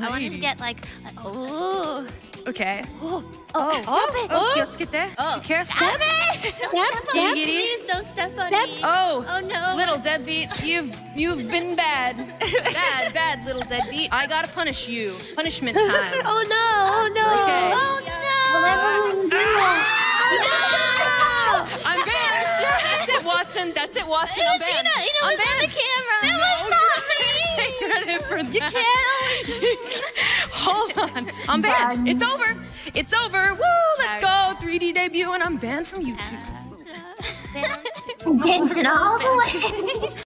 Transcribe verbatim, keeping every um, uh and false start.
I wanted to get like, oh. Okay. Oh, Oh, oh, oh, oh,気をつけて. oh. Be careful. Stop it! Don't Step, step on me. step. Please don't step on Step. me. Oh, Oh no. little deadbeat, you've you've been bad, bad, bad little deadbeat. I gotta punish you. Punishment time. Oh no! Oh no! Okay. Oh no. Ah! I'm banned. That's it, Watson. That's it, Watson. I'm banned. Ina, Ina I'm was on the banned. camera. No, That was not me. Take credit for that. You can't. Hold on. I'm banned. It's over. It's over. Woo! Let's go. three D debut, and I'm banned from YouTube. Uh, uh, Dancing all the way.